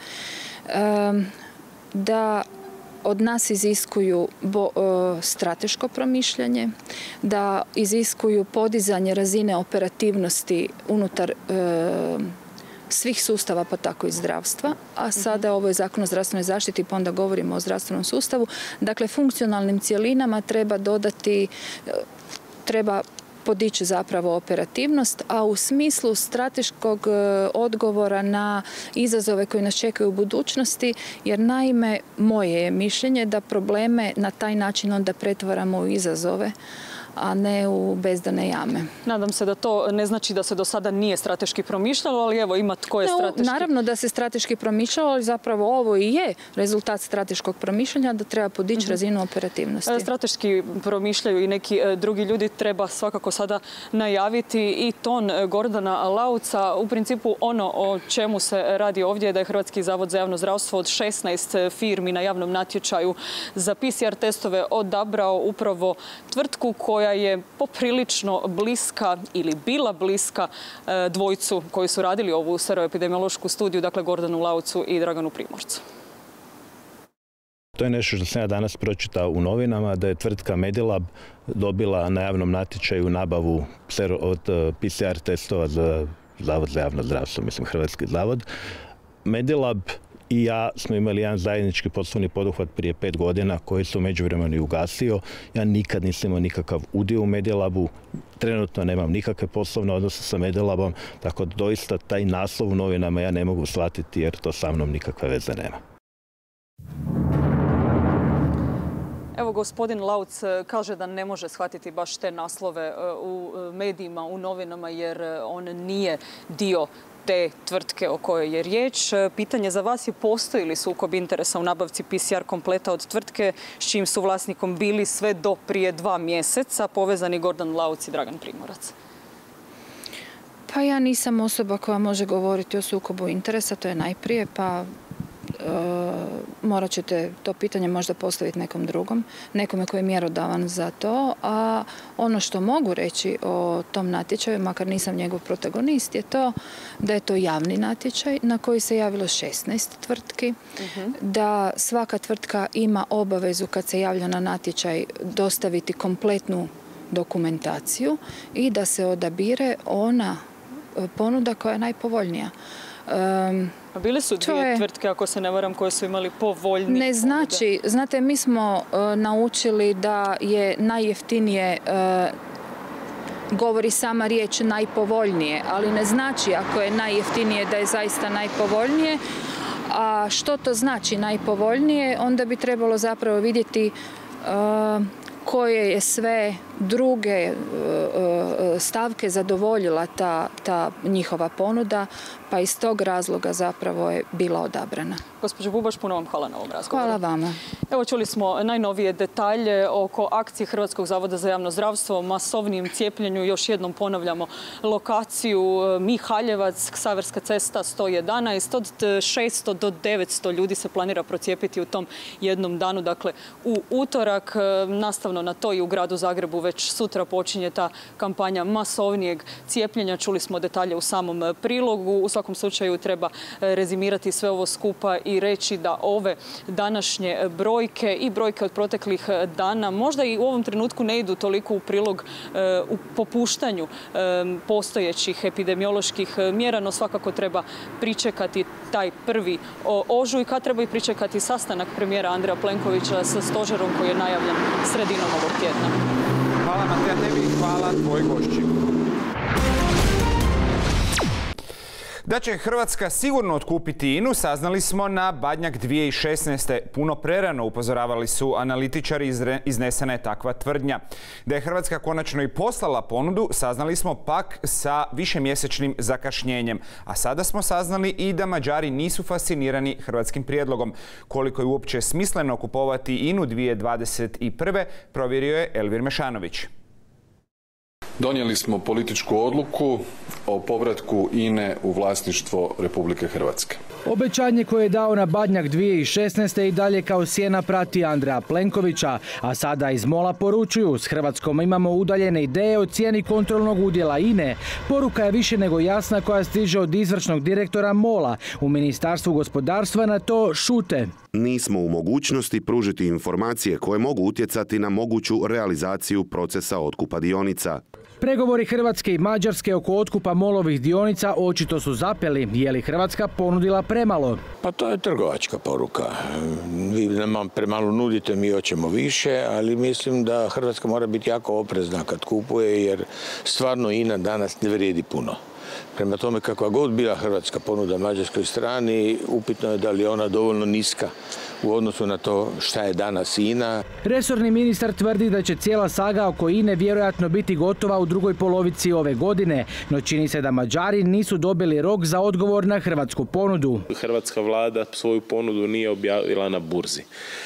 da od nas iziskuju strateško promišljanje, da iziskuju podizanje razine operativnosti unutar svih sustava, pa tako i zdravstva, a sada ovo je Zakon o zdravstvenoj zaštiti, pa onda govorimo o zdravstvenom sustavu. Dakle, funkcionalnim cjelinama treba dodati, treba podići zapravo operativnost, a u smislu strateškog odgovora na izazove koji nas čekaju u budućnosti, jer naime moje je mišljenje da probleme na taj način onda pretvaramo u izazove, a ne u bezdane jame. Nadam se da to ne znači da se do sada nije strateški promišljalo, ali evo ima tko je strateški... Naravno da se strateški promišljalo, ali zapravo ovo i je rezultat strateškog promišljanja, da treba podići mm-hmm. razinu operativnosti. Strateški promišljaju i neki drugi ljudi, treba svakako sada najaviti i ton Gordana Lauca. U principu ono o čemu se radi ovdje je da je Hrvatski zavod za javno zdravstvo od šesnaest firmi na javnom natječaju za P C R testove odabrao upravo tvrtku koja koja je poprilično bliska ili bila bliska dvojcu koji su radili ovu seroepidemiološku studiju, dakle Gordanu Laucu i Draganu Primorcu. To je nešto što sam ja danas pročitao u novinama, da je tvrtka Medilab dobila na javnom natječaju nabavu od P C R testova za Zavod za javno zdravstvo, mislim Hrvatski zavod. Medilab i ja smo imali jedan zajednički poslovni poduhvat prije pet godina koji se u međuvremenu i ugasio. Ja nikad nisam imao nikakav udio u Medilabu, trenutno nemam nikakve poslovne odnose sa Medilabom, tako da doista taj naslov u novinama ja ne mogu shvatiti jer to sa mnom nikakve veze nema. Evo, gospodin Lauc kaže da ne može shvatiti baš te naslove u medijima, u novinama, jer on nije dio te tvrtke o kojoj je riječ. Pitanje za vas je, postoji li sukob interesa u nabavci P C R kompleta od tvrtke s čijim su vlasnikom bili sve do prije dva mjeseca povezani Gordan Lauc i Dragan Primorac? Pa ja nisam osoba koja može govoriti o sukobu interesa, to je najprije, pa morat ćete to pitanje možda postaviti nekom drugom, nekome koji je mjerodavan za to, a ono što mogu reći o tom natječaju, makar nisam njegov protagonist, je to da je to javni natječaj na koji se javilo šesnaest tvrtki, uh-huh. da svaka tvrtka ima obavezu kad se javlja na natječaj dostaviti kompletnu dokumentaciju i da se odabire ona ponuda koja je najpovoljnija. Um, A bile su dvije je, tvrtke, ako se ne varam, koje su imali povoljnije Ne znači, ponude. Znate, mi smo uh, naučili da je najjeftinije, uh, govori sama riječ najpovoljnije, ali ne znači ako je najjeftinije da je zaista najpovoljnije. A što to znači najpovoljnije? Onda bi trebalo zapravo vidjeti uh, koje je sve druge stavke zadovoljila ta, ta njihova ponuda, pa iz tog razloga zapravo je bila odabrana. Gospođo Bubaš, puno vam hvala na ovom razgovoru. Hvala vama. Evo, čuli smo najnovije detalje oko akcije Hrvatskog zavoda za javno zdravstvo o masovnijem cijepljenju. Još jednom ponavljamo lokaciju Mihaljevac, Ksaverska cesta sto jedanaest. Od šesto do devetsto ljudi se planira procijepiti u tom jednom danu, dakle u utorak. Nastavno na to i u gradu Zagrebu već sutra počinje ta kampanja masovnijeg cijepljenja. Čuli smo detalje u samom prilogu. U svakom slučaju treba rezimirati sve ovo skupa i reći da ove današnje brojke i brojke od proteklih dana možda i u ovom trenutku ne idu toliko u prilog u popuštanju postojećih epidemioloških mjera, no svakako treba pričekati taj prvi ožujka, treba i pričekati sastanak premijera Andreja Plenkovića sa stožerom koji je najavljen sredinom ovog tjedna. Hvala Mateja tebi, hvala tvoj gošći. Da će Hrvatska sigurno otkupiti I N A U saznali smo na Badnjak dvije tisuće šesnaeste. Puno prerano upozoravali su analitičari, iznesena je takva tvrdnja. Da je Hrvatska konačno i poslala ponudu saznali smo pak sa višemjesečnim zakašnjenjem. A sada smo saznali i da Mađari nisu fascinirani hrvatskim prijedlogom. Koliko je uopće smisleno kupovati I N A U dvije tisuće dvadeset prve. provjerio je Elvir Mešanović. Donijeli smo političku odluku o povratku I N E u vlasništvo Republike Hrvatske. Obećanje koje je dao na Badnjak dvije tisuće šesnaeste. i dalje kao sjena prati Andreja Plenkovića, a sada iz Mola poručuju: s Hrvatskom imamo udaljene ideje o cijeni kontrolnog udjela I N E. Poruka je više nego jasna koja stiže od izvršnog direktora Mola. U Ministarstvu gospodarstva na to šute. Nismo u mogućnosti pružiti informacije koje mogu utjecati na moguću realizaciju procesa otkupa dionica. Pregovori Hrvatske i Mađarske oko otkupa Molovih dionica očito su zapeli. Je li Hrvatska ponudila premalo? Pa to je trgovačka poruka. Vi nam premalo nudite, mi hoćemo više, ali mislim da Hrvatska mora biti jako oprezna kad kupuje, jer stvarno I N A danas ne vrijedi puno. Prema tome, kakva god bila hrvatska ponuda mađarskoj strani, upitno je da li je ona dovoljno niska u odnosu na to šta je danas I N A. Resorni ministar tvrdi da će cijela saga oko I N E vjerojatno biti gotova u drugoj polovici ove godine, no čini se da Mađari nisu dobili rok za odgovor na hrvatsku ponudu. Hrvatska vlada svoju ponudu nije objavila na burzi.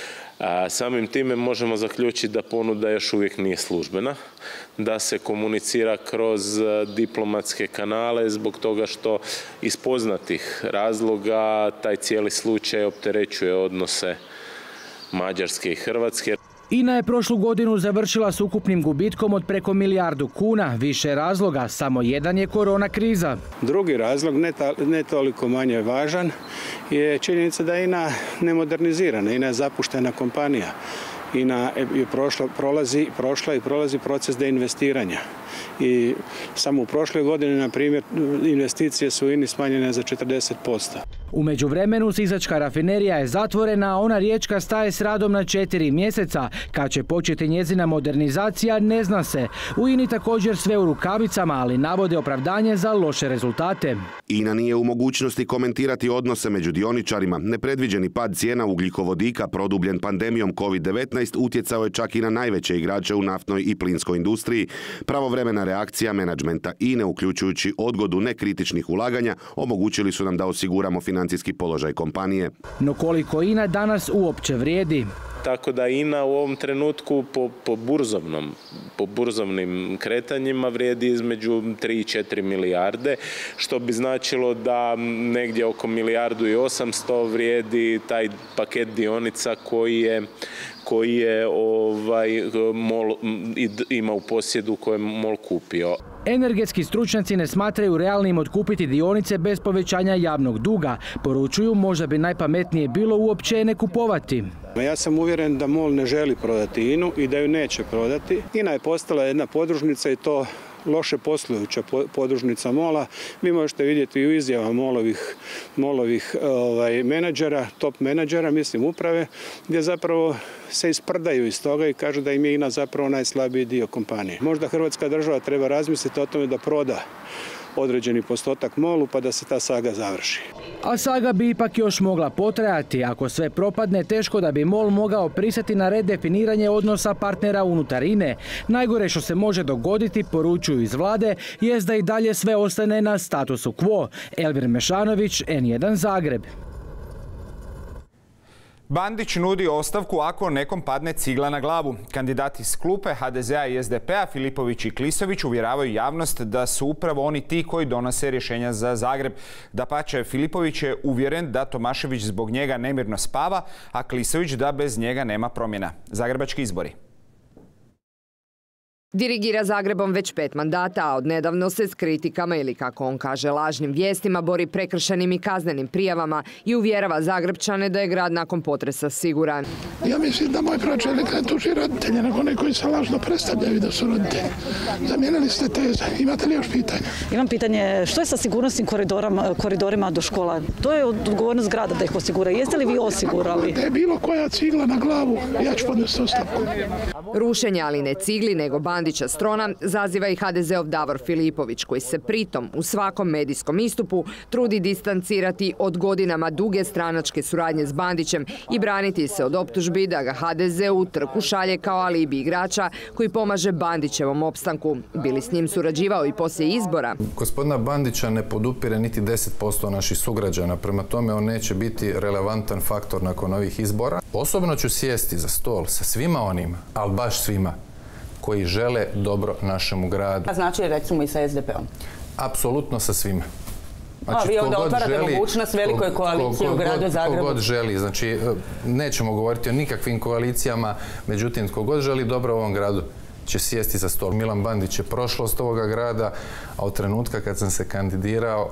A samim time možemo zaključiti da ponuda još uvijek nije službena, da se komunicira kroz diplomatske kanale zbog toga što iz poznatih razloga taj cijeli slučaj opterećuje odnose Mađarske i Hrvatske. I N A je prošlu godinu završila s ukupnim gubitkom od preko milijardu kuna. Više razloga, samo jedan je korona kriza. Drugi razlog, ne, ta, ne toliko manje važan, je činjenica da je I N A nemodernizirana. I N A je zapuštena kompanija. I N A je prošla, prolazi, prošla i prolazi proces deinvestiranja. I samo u prošloj godini, na primjer, investicije su u I N A smanjene za četrdeset posto. U međuvremenu sisačka rafinerija je zatvorena, a ona riječka staje s radom na četiri mjeseca. Kad će početi njezina modernizacija, ne zna se. U I N A također sve u rukavicama, ali navode opravdanje za loše rezultate. I N A nije u mogućnosti komentirati odnose među dioničarima. Nepredviđeni pad cijena ugljikovodika produbljen pandemijom kovid devetnaest utjecao je čak i na najveće igrače u naftnoj i plinskoj industriji. Pravovremena reakcija menadžmenta I N E, uključujući odgodu nekritičnih ulaganja, omogućili su nam da osiguramo financijski položaj kompanije. No koliko I N A danas uopće vrijedi? Tako da I N A u ovom trenutku po, po, burzovnom, po burzovnim kretanjima vrijedi između tri i četiri milijarde, što bi značilo da negdje oko milijardu i osamsto vrijedi taj paket dionica koji je koji je ovaj, MOL ima u posjedu, koje je MOL kupio. Energetski stručnjaci ne smatraju realnim otkupiti dionice bez povećanja javnog duga. Poručuju, možda bi najpametnije bilo uopće ne kupovati. Ja sam uvjeren da MOL ne želi prodati I N U i da ju neće prodati. I N A je postala jedna podružnica i to loše poslujuća podružnica MOL-a. Vi možete vidjeti i u izjavama MOL-ovih, MOL-ovih ovaj, menadžera, top menadžera, mislim uprave, gdje zapravo se isprdaju iz toga i kažu da im je I N A zapravo najslabiji dio kompanije. Možda Hrvatska država treba razmisliti o tome da proda određeni postotak MOL-u pa da se ta saga završi. A saga bi ipak još mogla potrajati. Ako sve propadne, teško da bi MOL mogao pristati na redefiniranje odnosa partnera unutar I N E. Najgore što se može dogoditi, poručuju iz vlade, jest da i dalje sve ostane na statusu quo. Elvir Mešanović, N jedan Zagreb. Bandić nudi ostavku ako nekom padne cigla na glavu. Kandidati iz klupe H D Z-a i S D P-a Filipović i Klisović uvjeravaju javnost da su upravo oni ti koji donose rješenja za Zagreb. Dapače, Filipović je uvjeren da Tomašević zbog njega nemirno spava, a Klisović da bez njega nema promjena. Zagrebački izbori. Dirigira Zagrebom već pet mandata, a odnedavno se s kritikama ili, kako on kaže, lažnim vijestima bori prekršajnim i kaznenim prijavama i uvjerava Zagrebčane da je grad nakon potresa siguran. Ja mislim da moj pročelnik ne tuži roditelje, nego oni koji se lažno predstavljaju da su roditelji. Zamijenili ste teze. Imate li još pitanja? Imam pitanje, što je sa sigurnosnim koridorima do škola? To je odgovornost grada da ih osigura. Jeste li vi osigurali? Da je bilo koja cigla na glavu, ja ću podnesti ostavku. Rušenje, ali ne cigli, nego Bandića strona, zaziva i H D Z-ov Davor Filipović, koji se pritom u svakom medijskom istupu trudi distancirati od godinama duge stranačke suradnje s Bandićem i braniti se od optužbi da ga H D Z u trku šalje kao alibi igrača koji pomaže Bandićevom opstanku. Bili s njim surađivao i poslije izbora. Gospodina Bandića ne podupire niti deset posto naših sugrađana, prema tome on neće biti relevantan faktor nakon ovih izbora. Osobno ću sjesti za stol sa svima onima, ali baš svima, koji žele dobro našemu gradu. A znači recimo i sa S D P-om? Apsolutno sa svima. Znači, a vi onda otvarate mogućnost velikoj koaliciji u gradu Zagrebu? Kogod želi. Znači, nećemo govoriti o nikakvim koalicijama, međutim, kogod želi dobro ovom gradu će sjesti za stol. Milan Bandić je prošlost ovoga grada, a od trenutka kad sam se kandidirao,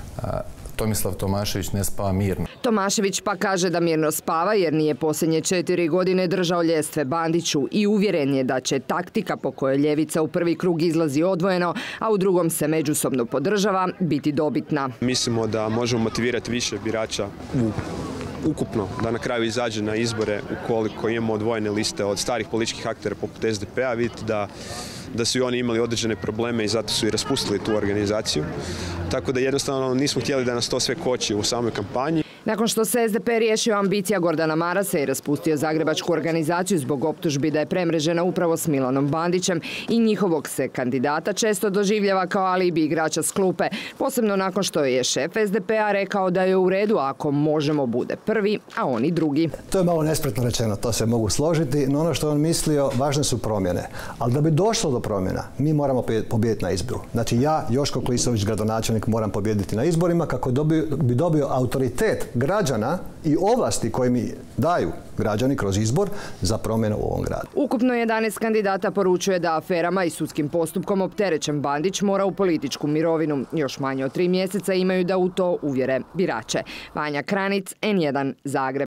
Tomislav Tomašević ne spava mirno. Tomašević pa kaže da mirno spava jer nije posljednje četiri godine držao ljestve Bandiću i uvjeren je da će taktika po kojoj ljevica u prvi krug izlazi odvojeno, a u drugom se međusobno podržava, biti dobitna. Mislimo da možemo motivirati više birača u ukupno, da na kraju izađe na izbore ukoliko imamo odvojene liste od starih političkih aktera poput S D P-a. Vidite da da su i oni imali određene probleme i zato su i raspustili tu organizaciju. Tako da jednostavno nismo htjeli da nas to sve koči u samoj kampanji. Nakon što se S D P riješio ambicija Gordana Marasa i raspustio Zagrebačku organizaciju zbog optužbi da je premrežena upravo s Milanom Bandićem i njihovog se kandidata često doživljava kao alibi igrača s klupe, posebno nakon što je šef S D P-a rekao da je u redu ako Možemo bude prvi, a oni drugi. To je malo nespretno rečeno, to se mogu složiti, no ono što on mislio, važne su promjene. Ali da bi došlo do promjena, mi moramo pobijediti na izboru. Znači ja, Joško Klisović, gradonačelnik, moram pobijediti na izborima kako bi dobio autoritet građana i ovlasti koje mi daju građani kroz izbor za promjenu u ovom gradu. Ukupno jedanaest kandidata poručuje da aferama i sudskim postupkom opterećen Bandić mora u političku mirovinu. Još manje od tri mjeseca imaju da u to uvjere birače. Vanja Kranic, N jedan Zagreb.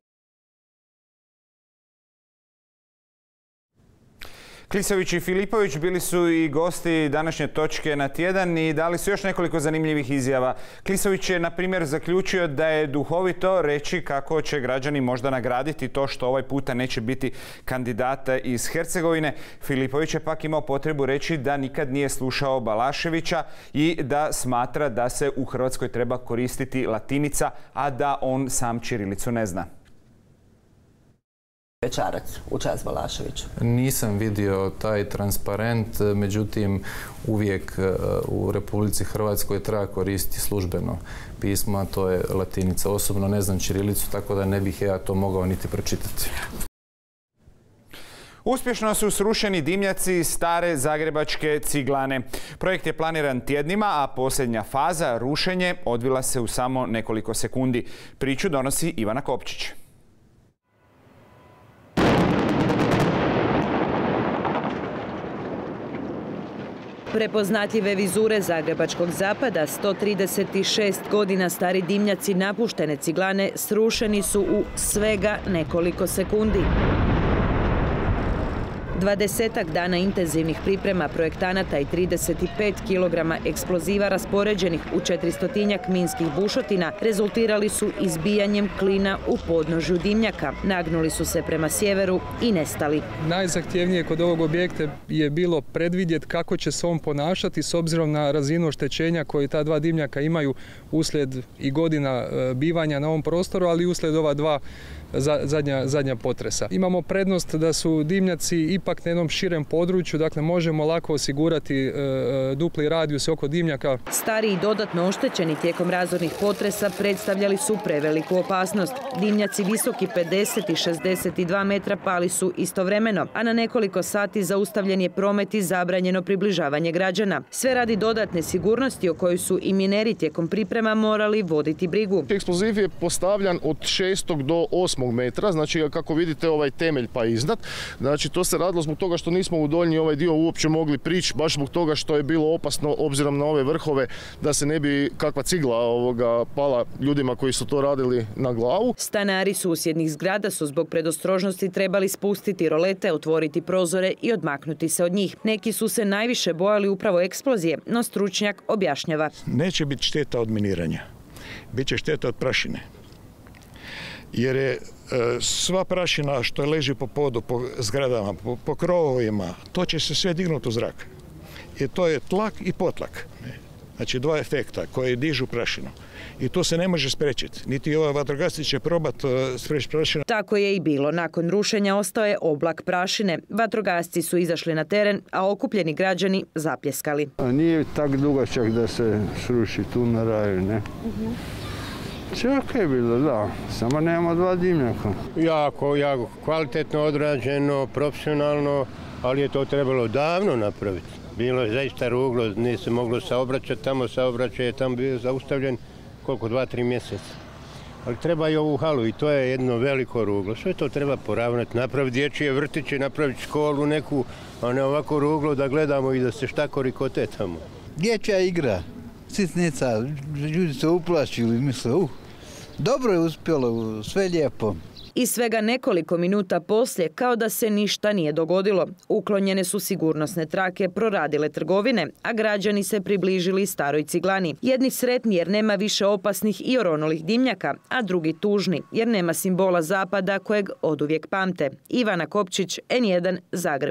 Klisović i Filipović bili su i gosti današnje točke na tjedan i dali su još nekoliko zanimljivih izjava. Klisović je, na primjer, zaključio da je duhovito reći kako će građani možda nagraditi to što ovaj puta neće biti kandidata iz Hercegovine. Filipović je pak imao potrebu reći da nikad nije slušao Balaševića i da smatra da se u Hrvatskoj treba koristiti latinica, a da on sam ćirilicu ne zna. Bećarac u čast Balaševiću. Nisam vidio taj transparent, međutim uvijek u Republici Hrvatskoj treba koristiti službeno pismo, a to je latinica. Osobno ne znam ćirilicu, tako da ne bih ja to mogao niti pročitati. Uspješno su srušeni dimnjaci stare zagrebačke ciglane. Projekt je planiran tjednima, a posljednja faza, rušenje, odvila se u samo nekoliko sekundi. Priču donosi Ivana Kopčić. Prepoznatljive vizure zagrebačkog zapada, sto trideset šest godina stari dimnjaci napuštene ciglane srušeni su u svega nekoliko sekundi. Dvadesetak dana intenzivnih priprema projektanata i trideset pet kilograma eksploziva raspoređenih u četiristotinjak minskih bušotina rezultirali su izbijanjem klina u podnožju dimnjaka. Nagnuli su se prema sjeveru i nestali. Najzahtjevnije kod ovog objekta je bilo predvidjeti kako će se on ponašati s obzirom na razinu oštećenja koje ta dva dimnjaka imaju uslijed i godina bivanja na ovom prostoru, ali i uslijed ova dva Zadnja, zadnja potresa. Imamo prednost da su dimnjaci ipak na jednom širem području, dakle možemo lako osigurati e, dupli radijus oko dimnjaka. Stari i dodatno oštećeni tijekom razornih potresa predstavljali su preveliku opasnost. Dimnjaci visoki pedeset i šezdeset dva metra pali su istovremeno, a na nekoliko sati zaustavljen je promet i zabranjeno približavanje građana. Sve radi dodatne sigurnosti o kojoj su i mineri tijekom priprema morali voditi brigu. Eksploziv je postavljan od šestog do osmog metra, znači kako vidite ovaj temelj pa iznad. Znači to se radilo zbog toga što nismo u donji ovaj dio uopće mogli prići, baš zbog toga što je bilo opasno obzirom na ove vrhove da se ne bi kakva cigla ovoga pala ljudima koji su to radili na glavu. Stanari susjednih zgrada su zbog predostrožnosti trebali spustiti rolete, otvoriti prozore i odmaknuti se od njih. Neki su se najviše bojali upravo eksplozije, no stručnjak objašnjava. Neće biti šteta od miniranja, bit će šteta od prašine. Jer je sva prašina što leži po podu, po zgradama, po, po krovovima, to će se sve dignuti u zrak. I to je tlak i potlak. Znači dva efekta koji dižu prašinu. I to se ne može spriječiti. Niti ova vatrogasci će probati spriječiti prašinu. Tako je i bilo. Nakon rušenja ostao je oblak prašine. Vatrogasci su izašli na teren, a okupljeni građani zapljeskali. A nije tak dugačak da se sruši tu na raju, ne? Uh-huh. Čak je bilo, da, samo nemamo dva dimnjaka. Jako, jako kvalitetno odrađeno, profesionalno, ali je to trebalo davno napraviti. Bilo je zaista ruglo, nije se moglo saobraćati, tamo saobraćaj je tamo bio zaustavljen koliko, dva, tri mjeseca. Ali treba i ovu halu i to je jedno veliko ruglo. Sve to treba poravnati, napraviti dječje vrtiće, napraviti školu neku, a ne ovako ruglo da gledamo i da se štakori kote tamo. Dječja igra, sitnica, ljudi se uplašili, misle, uh, dobro je uspjelo, sve lijepo. I svega nekoliko minuta poslije, kao da se ništa nije dogodilo. Uklonjene su sigurnosne trake, proradile trgovine, a građani se približili staroj ciglani. Jedni sretni jer nema više opasnih i oronulih dimnjaka, a drugi tužni jer nema simbola zapada kojeg oduvijek pamte. Ivana Kopčić, N jedan, Zagreb.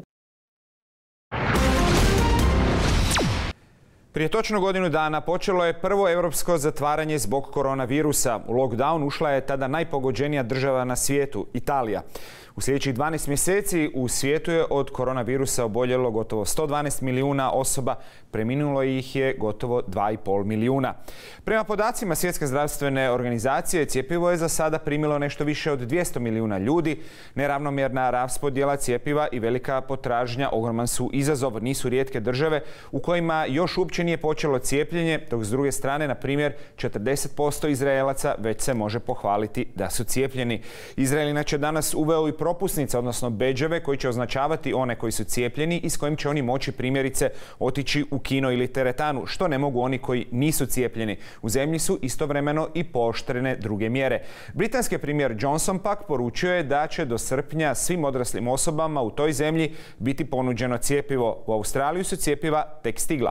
Prije točno godinu dana počelo je prvo europsko zatvaranje zbog koronavirusa. U lockdown ušla je tada najpogođenija država na svijetu, Italija. U sljedećih dvanaest mjeseci u svijetu je od koronavirusa oboljelo gotovo sto dvanaest milijuna osoba, preminulo ih je gotovo dva i pol milijuna. Prema podacima Svjetske zdravstvene organizacije, cjepivo je za sada primilo nešto više od dvjesto milijuna ljudi. Neravnomjerna raspodjela cjepiva i velika potražnja ogroman su izazov. Nisu rijetke države u kojima još uopće nije počelo cijepljenje, dok s druge strane, na primjer, četrdeset posto Izraelaca već se može pohvaliti da su cijepljeni. Izrael inače danas uveo i propusnice, odnosno bedževe koji će označavati one koji su cijepljeni i s kojim će oni moći primjerice otići u kino ili teretanu, što ne mogu oni koji nisu cijepljeni. U zemlji su istovremeno i pooštrene druge mjere. Britanski premijer Johnson pak poručio je da će do srpnja svim odraslim osobama u toj zemlji biti ponuđeno cjepivo. U Australiju su cjepiva tek stigla.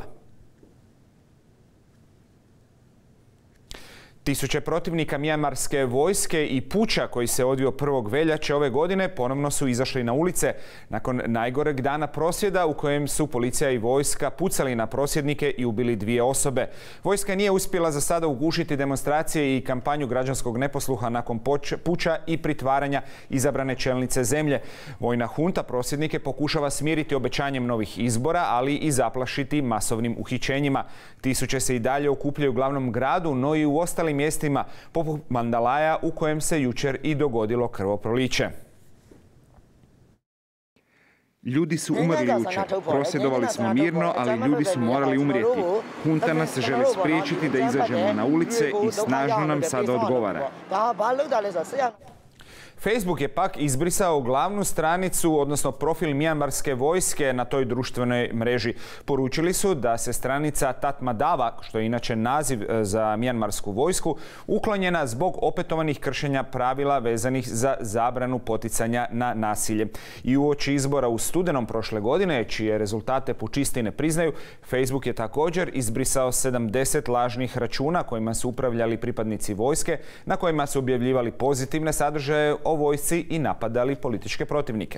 Tisuće protivnika mijanmarske vojske i puča koji se odvio prvog veljače ove godine ponovno su izašli na ulice nakon najgoreg dana prosvjeda u kojem su policija i vojska pucali na prosvjednike i ubili dvije osobe. Vojska nije uspjela za sada ugušiti demonstracije i kampanju građanskog neposluha nakon puča i pritvaranja izabrane čelnice zemlje. Vojna hunta prosvjednike pokušava smiriti obećanjem novih izbora, ali i zaplašiti masovnim uhićenjima. Tisuće se i dalje okupljaju u glavnom gradu, no i u ostalim mjestima poput Mandalaja u kojem se jučer i dogodilo krvoproliće. Ljudi su umrli jučer. Prosvjedovali smo mirno, ali ljudi su morali umrijeti. Hunta nas želi spriječiti da izađemo na ulice i snažno nam sada odgovara. Facebook je pak izbrisao glavnu stranicu, odnosno profil mijanmarske vojske na toj društvenoj mreži. Poručili su da se stranica Tatmadawa, što je inače naziv za mijanmarsku vojsku, uklonjena zbog opetovanih kršenja pravila vezanih za zabranu poticanja na nasilje. I uoči izbora u studenom prošle godine, čije rezultate pučisti ne priznaju, Facebook je također izbrisao sedamdeset lažnih računa kojima su upravljali pripadnici vojske, na kojima su objavljivali pozitivne sadržaje o vojsci i napadali političke protivnike.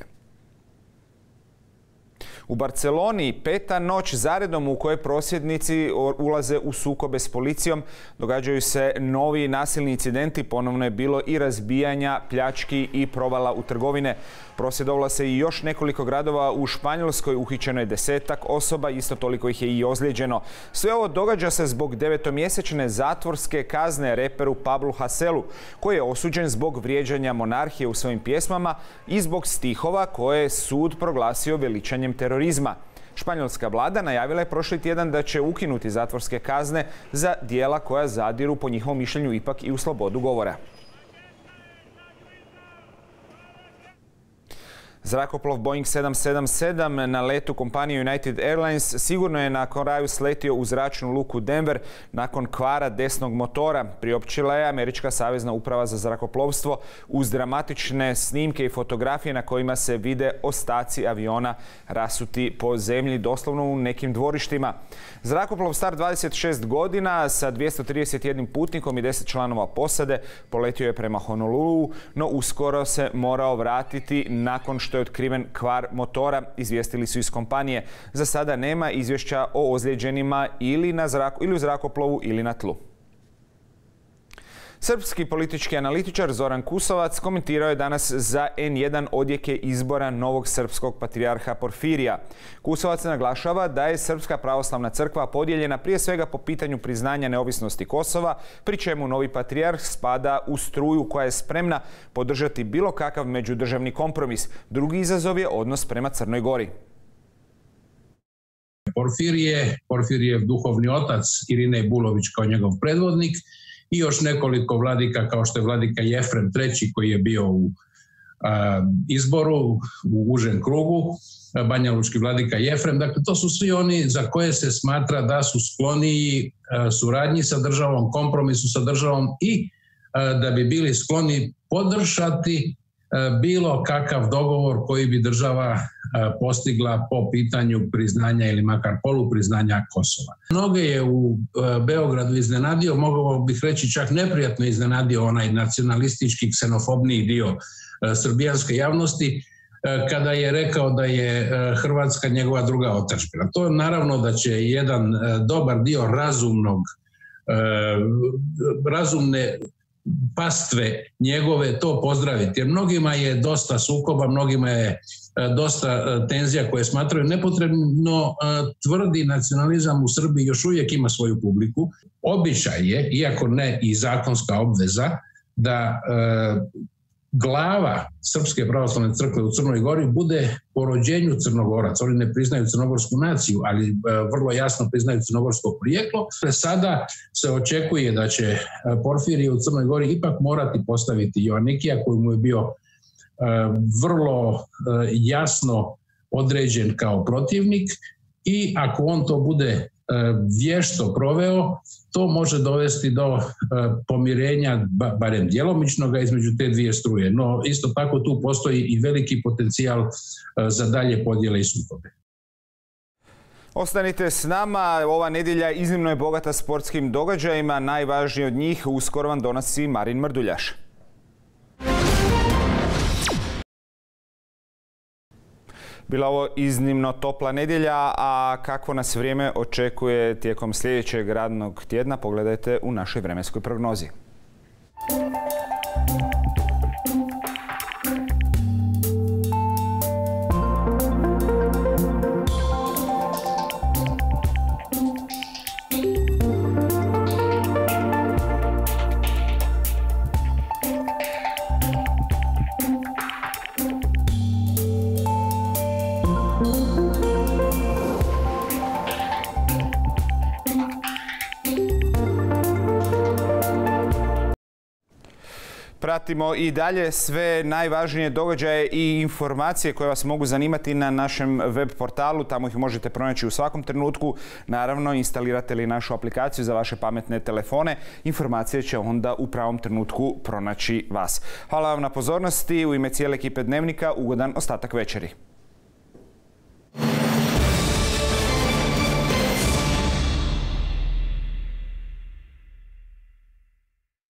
U Barceloni peta noć zaredom u kojoj prosvjednici ulaze u sukobe s policijom, događaju se novi nasilni incidenti, ponovno je bilo i razbijanja, pljački i provala u trgovine. Prosvjedovalo se i još nekoliko gradova u Španjolskoj, uhićeno je desetak osoba, isto toliko ih je i ozlijeđeno. Sve ovo događa se zbog devetomjesečne zatvorske kazne reperu Pablu Haselu, koji je osuđen zbog vrijeđanja monarhije u svojim pjesmama i zbog stihova koje je sud proglasio veličanjem terorizma. Španjolska vlada najavila je prošli tjedan da će ukinuti zatvorske kazne za djela koja zadiru po njihovom mišljenju ipak i u slobodu govora. Zrakoplov Boeing sedam sedam sedam na letu kompanije United Airlines sigurno je na kraju sletio u zračnu luku Denver nakon kvara desnog motora, priopćila je Američka savezna uprava za zrakoplovstvo uz dramatične snimke i fotografije na kojima se vide ostaci aviona rasuti po zemlji, doslovno u nekim dvorištima. Zrakoplov star dvadeset šest godina sa dvjesto trideset jedan putnikom i deset članova posade poletio je prema Honolulu, no uskoro se morao vratiti nakon što je otkriven kvar motora, izvijestili su iz kompanije. Za sada nema izvješća o ozlijeđenima ili, na zraku, ili u zrakoplovu ili na tlu. Srpski politički analitičar Zoran Kusovac komentirao je danas za en jedan odjeke izbora novog srpskog patrijarha Porfirija. Kusovac naglašava da je Srpska pravoslavna crkva podijeljena prije svega po pitanju priznanja neovisnosti Kosova, pri čemu novi patrijarh spada u struju koja je spremna podržati bilo kakav međudržavni kompromis. Drugi izazov je odnos prema Crnoj Gori. Porfirije, Porfirijev duhovni otac Irinej Bulović kao njegov predvodnik, i još nekoliko vladika kao što je vladika Jefrem treći koji je bio u a, izboru u užem krugu, banjalučki vladika Jefrem. Dakle, to su svi oni za koje se smatra da su skloniji a, suradnji sa državom, kompromisu sa državom i a, da bi bili skloni podržati a, bilo kakav dogovor koji bi država a, postigla po pitanju priznanja ili makar polupriznanja Kosova. Mnoge je u a, Beogradu iznenadio, mogao bih reći čak neprijatno iznenadio onaj nacionalistički, ksenofobniji dio a, srbijanske javnosti, kada je rekao da je Hrvatska njegova druga otadžbina. To naravno da će jedan dobar dio razumnog, razumne pastve njegove to pozdraviti. Jer mnogima je dosta sukoba, mnogima je dosta tenzija koje smatraju nepotrebno. Tvrdi nacionalizam u Srbiji još uvijek ima svoju publiku. Običaj je, iako ne i zakonska obveza, da glava Srpske pravoslavne crkve u Crnoj Gori bude po rođenju Crnogorac. Oni ne priznaju crnogorsku naciju, ali vrlo jasno priznaju crnogorsko porijeklo. Sada se očekuje da će Porfirije u Crnoj Gori ipak morati postaviti Joanikija, koji mu je bio vrlo jasno određen kao protivnik, i ako on to bude vješto proveo, to može dovesti do pomirenja, barem djelomičnoga, između te dvije struje. No, isto tako tu postoji i veliki potencijal za dalje podjele i sukobe. Ostanite s nama. Ova nedjelja iznimno je bogata sportskim događajima. Najvažniji od njih uskoro vam donosi Marin Mrduljaš. Bila ovo iznimno topla nedjelja, a kakvo nas vrijeme očekuje tijekom sljedećeg radnog tjedna, pogledajte u našoj vremenskoj prognozi. Pratimo i dalje sve najvažnije događaje i informacije koje vas mogu zanimati na našem web portalu. Tamo ih možete pronaći u svakom trenutku. Naravno, instalirate li našu aplikaciju za vaše pametne telefone, informacije će onda u pravom trenutku pronaći vas. Hvala vam na pozornosti. U ime cijele ekipe Dnevnika, ugodan ostatak večeri.